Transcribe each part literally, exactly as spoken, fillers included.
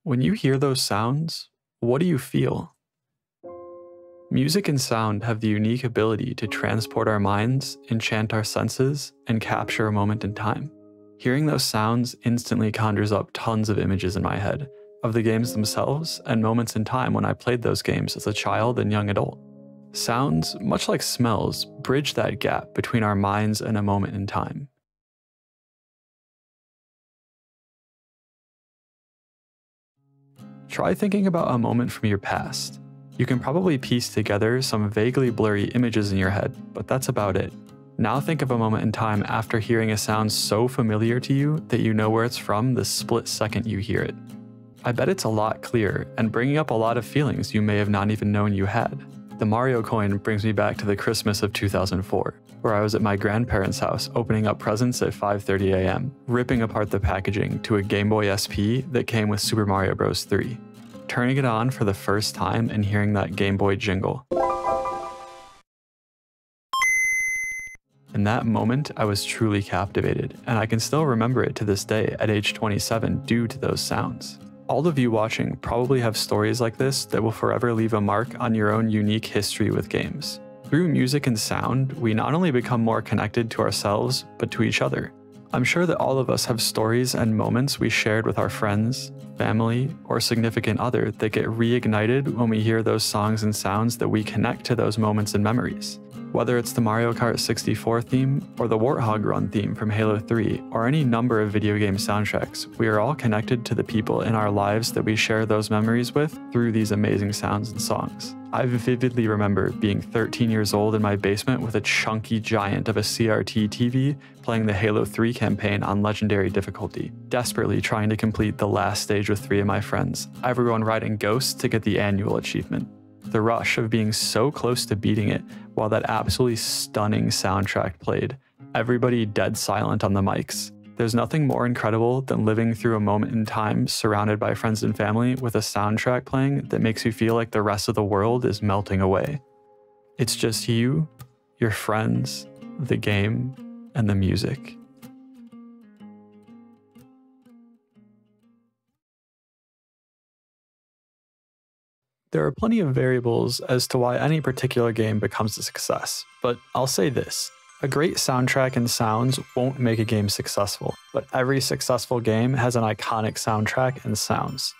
When you hear those sounds, what do you feel? Music and sound have the unique ability to transport our minds, enchant our senses, and capture a moment in time. Hearing those sounds instantly conjures up tons of images in my head, of the games themselves and moments in time when I played those games as a child and young adult. Sounds, much like smells, bridge that gap between our minds and a moment in time. Try thinking about a moment from your past. You can probably piece together some vaguely blurry images in your head, but that's about it. Now think of a moment in time after hearing a sound so familiar to you that you know where it's from the split second you hear it. I bet it's a lot clearer and bringing up a lot of feelings you may have not even known you had. The Mario coin brings me back to the Christmas of two thousand four, where I was at my grandparents' house opening up presents at five thirty a m, ripping apart the packaging to a Game Boy S P that came with Super Mario Bros. three. Turning it on for the first time and hearing that Game Boy jingle. In that moment, I was truly captivated, and I can still remember it to this day at age twenty-seven due to those sounds. All of you watching probably have stories like this that will forever leave a mark on your own unique history with games. Through music and sound, we not only become more connected to ourselves, but to each other. I'm sure that all of us have stories and moments we shared with our friends, family, or significant other that get reignited when we hear those songs and sounds that we connect to those moments and memories. Whether it's the Mario Kart sixty-four theme, or the Warthog Run theme from Halo three, or any number of video game soundtracks, we are all connected to the people in our lives that we share those memories with through these amazing sounds and songs. I vividly remember being thirteen years old in my basement with a chunky giant of a C R T T V playing the Halo three campaign on legendary difficulty, desperately trying to complete the last stage with three of my friends, everyone riding Ghosts to get the annual achievement. The rush of being so close to beating it while that absolutely stunning soundtrack played, everybody dead silent on the mics. There's nothing more incredible than living through a moment in time surrounded by friends and family with a soundtrack playing that makes you feel like the rest of the world is melting away. It's just you, your friends, the game, and the music. There are plenty of variables as to why any particular game becomes a success, but I'll say this. A great soundtrack and sounds won't make a game successful, but every successful game has an iconic soundtrack and sounds.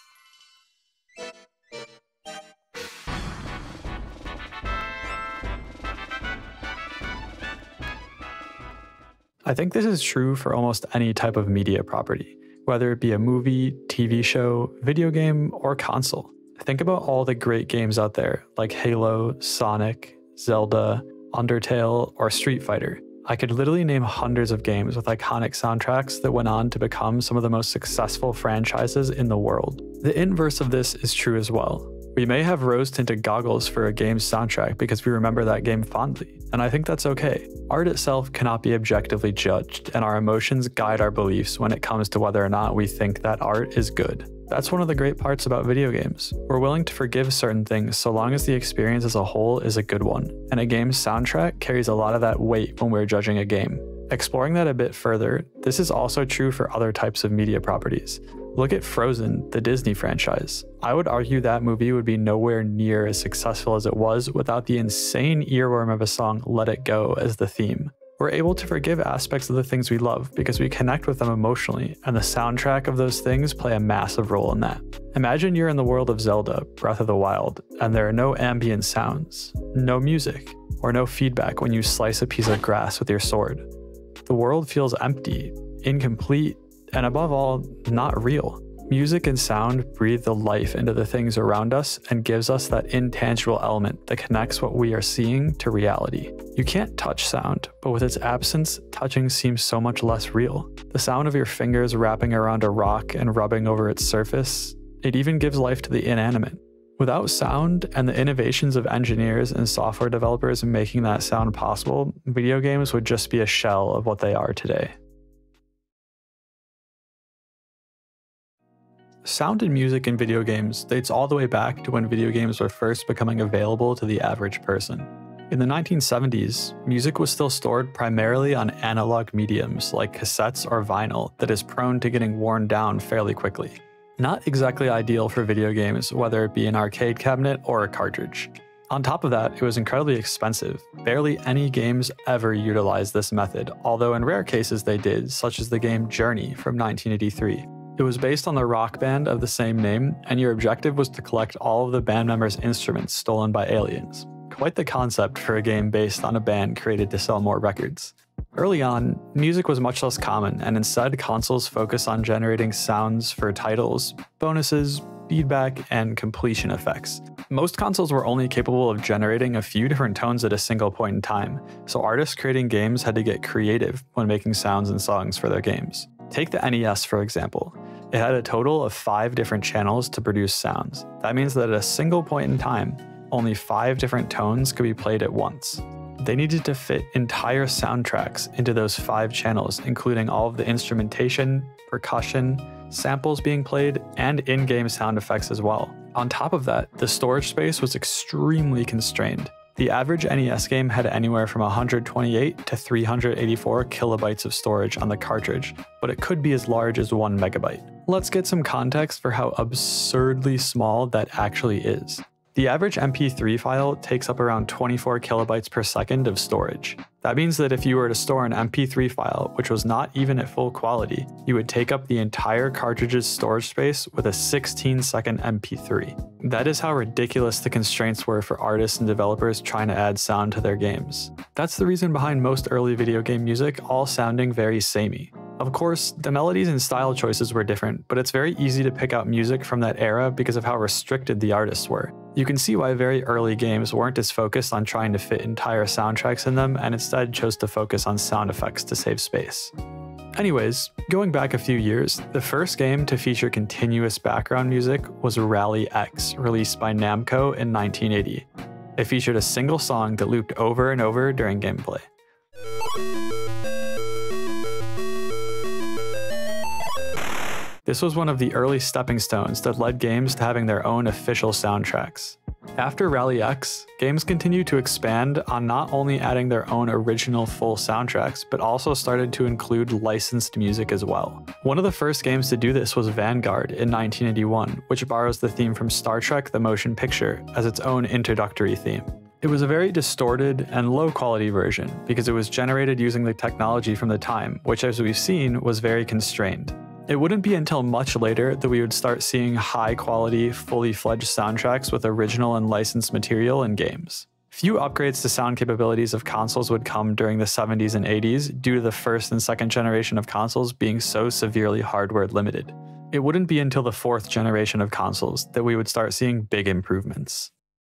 I think this is true for almost any type of media property, whether it be a movie, T V show, video game, or console. Think about all the great games out there, like Halo, Sonic, Zelda, Undertale, or Street Fighter. I could literally name hundreds of games with iconic soundtracks that went on to become some of the most successful franchises in the world. The inverse of this is true as well. We may have rose-tinted goggles for a game's soundtrack because we remember that game fondly, and I think that's okay. Art itself cannot be objectively judged, and our emotions guide our beliefs when it comes to whether or not we think that art is good. That's one of the great parts about video games. We're willing to forgive certain things so long as the experience as a whole is a good one, and a game's soundtrack carries a lot of that weight when we're judging a game. Exploring that a bit further, this is also true for other types of media properties. Look at Frozen, the Disney franchise. I would argue that movie would be nowhere near as successful as it was without the insane earworm of a song Let It Go as the theme. We're able to forgive aspects of the things we love because we connect with them emotionally, and the soundtrack of those things play a massive role in that. Imagine you're in the world of Zelda, Breath of the Wild, and there are no ambient sounds, no music, or no feedback when you slice a piece of grass with your sword. The world feels empty, incomplete, and above all, not real. Music and sound breathe the life into the things around us and gives us that intangible element that connects what we are seeing to reality. You can't touch sound, but with its absence, touching seems so much less real. The sound of your fingers wrapping around a rock and rubbing over its surface, it even gives life to the inanimate. Without sound and the innovations of engineers and software developers making that sound possible, video games would just be a shell of what they are today. Sound and music in video games dates all the way back to when video games were first becoming available to the average person. In the nineteen seventies, music was still stored primarily on analog mediums like cassettes or vinyl that is prone to getting worn down fairly quickly. Not exactly ideal for video games, whether it be an arcade cabinet or a cartridge. On top of that, it was incredibly expensive. Barely any games ever utilized this method, although in rare cases they did, such as the game Journey from nineteen eighty-three. It was based on the rock band of the same name, and your objective was to collect all of the band members' instruments stolen by aliens. Quite the concept for a game based on a band created to sell more records. Early on, music was much less common, and instead consoles focused on generating sounds for titles, bonuses, feedback, and completion effects. Most consoles were only capable of generating a few different tones at a single point in time, so artists creating games had to get creative when making sounds and songs for their games. Take the N E S for example. It had a total of five different channels to produce sounds. That means that at a single point in time, only five different tones could be played at once. They needed to fit entire soundtracks into those five channels, including all of the instrumentation, percussion, samples being played, and in-game sound effects as well. On top of that, the storage space was extremely constrained. The average N E S game had anywhere from one hundred twenty-eight to three hundred eighty-four kilobytes of storage on the cartridge, but it could be as large as one megabyte. Let's get some context for how absurdly small that actually is. The average M P three file takes up around twenty-four kilobytes per second of storage. That means that if you were to store an M P three file, which was not even at full quality, you would take up the entire cartridge's storage space with a sixteen second M P three. That is how ridiculous the constraints were for artists and developers trying to add sound to their games. That's the reason behind most early video game music all sounding very samey. Of course, the melodies and style choices were different, but it's very easy to pick out music from that era because of how restricted the artists were. You can see why very early games weren't as focused on trying to fit entire soundtracks in them and instead chose to focus on sound effects to save space. Anyways, going back a few years, the first game to feature continuous background music was Rally X, released by Namco in nineteen eighty. It featured a single song that looped over and over during gameplay. This was one of the early stepping stones that led games to having their own official soundtracks. After Rally X, games continued to expand on not only adding their own original full soundtracks, but also started to include licensed music as well. One of the first games to do this was Vanguard in nineteen eighty-one, which borrows the theme from Star Trek: The Motion Picture as its own introductory theme. It was a very distorted and low-quality version because it was generated using the technology from the time, which as we've seen was very constrained. It wouldn't be until much later that we would start seeing high-quality, fully fledged soundtracks with original and licensed material in games. Few upgrades to sound capabilities of consoles would come during the seventies and eighties due to the first and second generation of consoles being so severely hardware limited. It wouldn't be until the fourth generation of consoles that we would start seeing big improvements.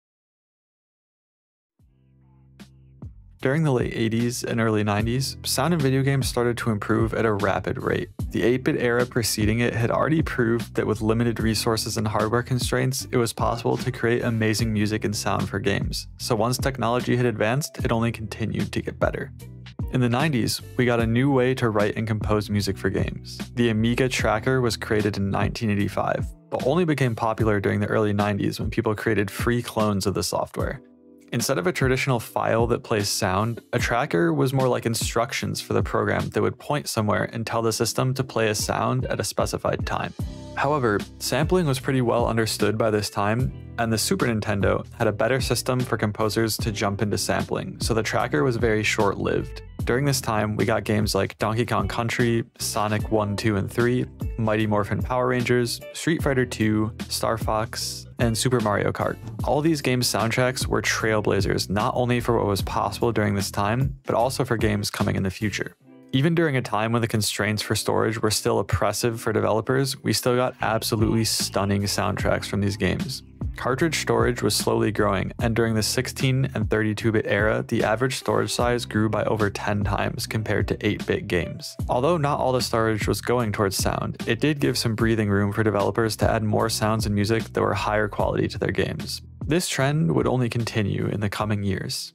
During the late eighties and early nineties, sound in video games started to improve at a rapid rate. The eight bit era preceding it had already proved that with limited resources and hardware constraints, it was possible to create amazing music and sound for games. So once technology had advanced, it only continued to get better. In the nineties, we got a new way to write and compose music for games. The Amiga Tracker was created in nineteen eighty-five, but only became popular during the early nineties when people created free clones of the software. Instead of a traditional file that plays sound, a tracker was more like instructions for the program that would point somewhere and tell the system to play a sound at a specified time. However, sampling was pretty well understood by this time, and the Super Nintendo had a better system for composers to jump into sampling, so the tracker was very short-lived. During this time, we got games like Donkey Kong Country, Sonic one, two, and three, Mighty Morphin Power Rangers, Street Fighter two, Star Fox, and Super Mario Kart. All these games' soundtracks were trailblazers not only for what was possible during this time, but also for games coming in the future. Even during a time when the constraints for storage were still oppressive for developers, we still got absolutely stunning soundtracks from these games. Cartridge storage was slowly growing, and during the sixteen and thirty-two bit era, the average storage size grew by over ten times compared to eight bit games. Although not all the storage was going towards sound, it did give some breathing room for developers to add more sounds and music that were higher quality to their games. This trend would only continue in the coming years.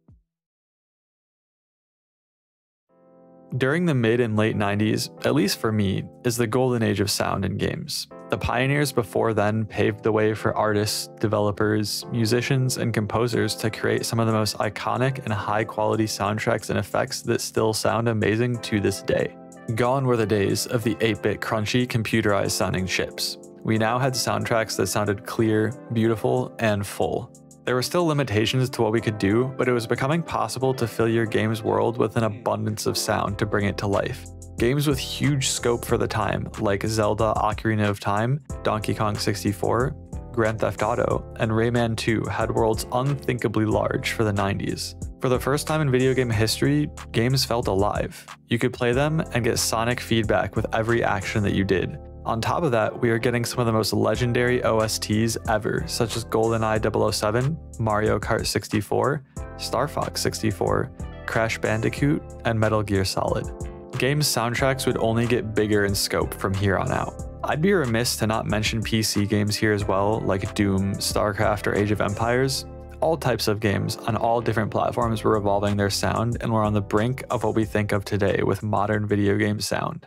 During the mid and late nineties, at least for me, is the golden age of sound in games. The pioneers before then paved the way for artists, developers, musicians, and composers to create some of the most iconic and high-quality soundtracks and effects that still sound amazing to this day. Gone were the days of the eight bit crunchy, computerized sounding chips. We now had soundtracks that sounded clear, beautiful, and full. There were still limitations to what we could do, but it was becoming possible to fill your game's world with an abundance of sound to bring it to life. Games with huge scope for the time, like Zelda Ocarina of Time, Donkey Kong sixty-four, Grand Theft Auto, and Rayman two had worlds unthinkably large for the nineties. For the first time in video game history, games felt alive. You could play them and get sonic feedback with every action that you did. On top of that, we are getting some of the most legendary O S Ts ever, such as GoldenEye double oh seven, Mario Kart sixty-four, Star Fox sixty-four, Crash Bandicoot, and Metal Gear Solid. Games soundtracks would only get bigger in scope from here on out. I'd be remiss to not mention P C games here as well, like Doom, StarCraft, or Age of Empires. All types of games on all different platforms were evolving their sound, and we're on the brink of what we think of today with modern video game sound.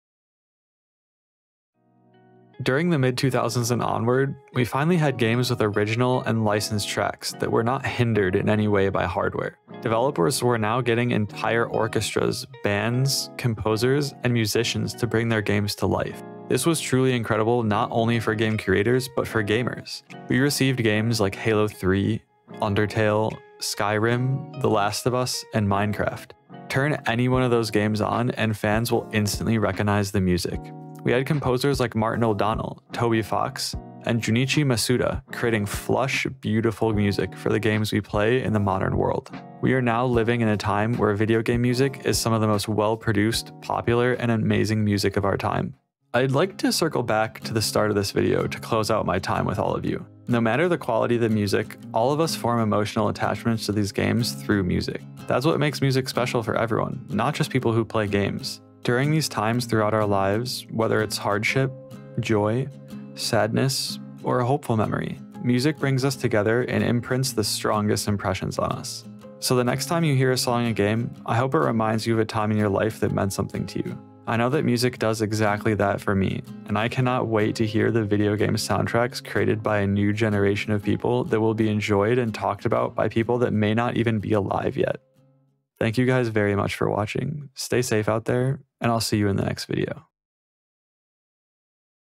During the mid two thousands and onward, we finally had games with original and licensed tracks that were not hindered in any way by hardware. Developers were now getting entire orchestras, bands, composers, and musicians to bring their games to life. This was truly incredible not only for game creators, but for gamers. We received games like Halo three, Undertale, Skyrim, The Last of Us, and Minecraft. Turn any one of those games on and fans will instantly recognize the music. We had composers like Martin O'Donnell, Toby Fox, and Junichi Masuda creating flush, beautiful music for the games we play in the modern world. We are now living in a time where video game music is some of the most well-produced, popular, and amazing music of our time. I'd like to circle back to the start of this video to close out my time with all of you. No matter the quality of the music, all of us form emotional attachments to these games through music. That's what makes music special for everyone, not just people who play games. During these times throughout our lives, whether it's hardship, joy, sadness, or a hopeful memory, music brings us together and imprints the strongest impressions on us. So the next time you hear a song in a game, I hope it reminds you of a time in your life that meant something to you. I know that music does exactly that for me, and I cannot wait to hear the video game soundtracks created by a new generation of people that will be enjoyed and talked about by people that may not even be alive yet. Thank you guys very much for watching. Stay safe out there, and I'll see you in the next video.